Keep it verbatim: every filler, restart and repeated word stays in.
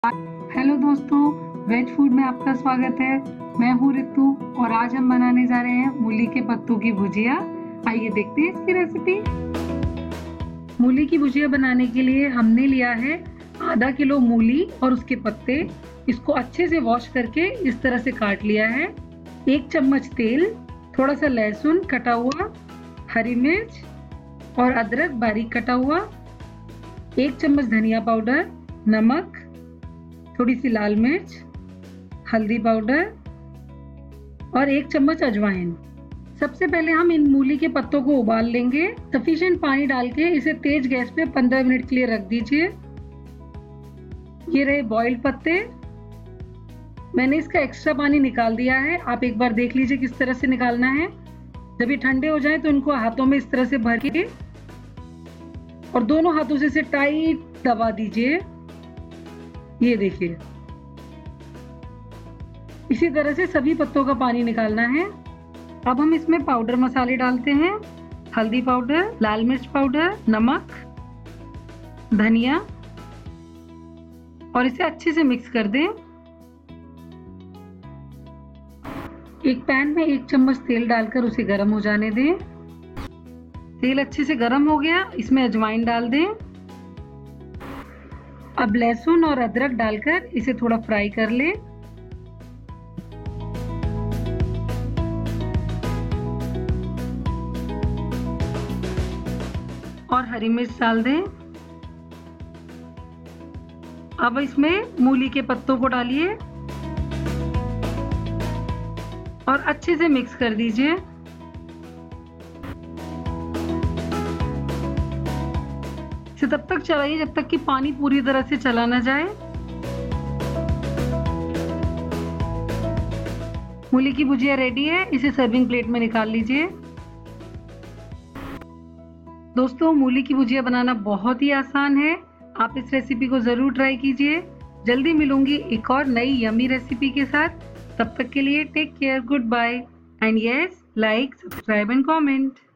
Hello दोस्तों, veg food में आपका स्वागत है। मैं हूँ रितु और आज हम बनाने जा रहे हैं मूली के पत्तों की भुजिया। आइए देखते हैं इसकी रेसिपी। मूली की भुजिया बनाने के लिए हमने लिया है आधा किलो मूली और उसके पत्ते। इसको अच्छे से वॉश करके इस तरह से काट लिया है। एक चम्मच तेल, थोड़ा सा लहसुन कटा हुआ, हरी मिर्च और अदरक बारीक कटा हुआ, एक चम्मच धनिया पाउडर, नमक, थोड़ी सी लाल मिर्च, हल्दी पाउडर और एक चम्मच अजवाइन। सबसे पहले हम इन मूली के पत्तों को उबाल लेंगे। सफिशिएंट पानी डाल के इसे तेज गैस पे पंद्रह मिनट के लिए रख दीजिए। ये रहे बॉइल्ड पत्ते। मैंने इसका एक्स्ट्रा पानी निकाल दिया है। आप एक बार देख लीजिए किस तरह से निकालना है। जब ये ठंडे हो जाए तो इनको हाथों में इस तरह से भर के और दोनों हाथों से इसे टाइट दबा दीजिए। ये देखिए, इसी तरह से सभी पत्तों का पानी निकालना है। अब हम इसमें पाउडर मसाले डालते हैं। हल्दी पाउडर, लाल मिर्च पाउडर, नमक, धनिया और इसे अच्छे से मिक्स कर दें। एक पैन में एक चम्मच तेल डालकर उसे गर्म हो जाने दें। तेल अच्छे से गर्म हो गया, इसमें अजवाइन डाल दें। अब लहसुन और अदरक डालकर इसे थोड़ा फ्राई कर लें। और हरी मिर्च डाल दें। अब इसमें मूली के पत्तों को डालिए और अच्छे से मिक्स कर दीजिए। इसे तब तक चलाइए जब तक कि पानी पूरी तरह से चला ना जाए। मूली की भुजिया रेडी है। इसे सर्विंग प्लेट में निकाल लीजिए। दोस्तों, मूली की भुजिया बनाना बहुत ही आसान है। आप इस रेसिपी को जरूर ट्राई कीजिए। जल्दी मिलूंगी एक और नई यमी रेसिपी के साथ। तब तक के लिए take care, goodbye and yes, like, subscribe and comment.